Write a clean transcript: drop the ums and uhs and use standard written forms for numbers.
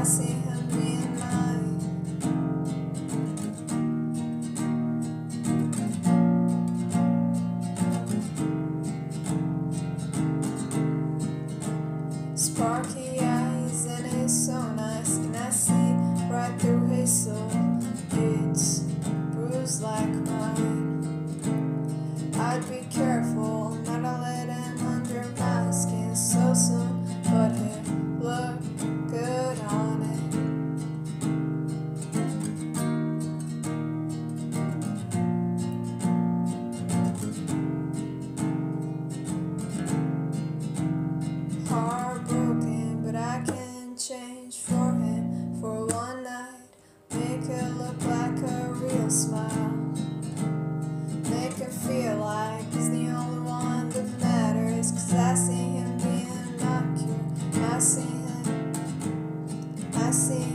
see him being mine. Sparky eyes and he's so nice, and I see right through his soul. It's bruised like mine. I'd be careful not to let him under my skin so soon, but he'll look good on it. Heartbroken, but I can change for him for one night. Make it look like a real smile. Make it feel like he's the only one that matters. 'Cause I see him being my cure. I see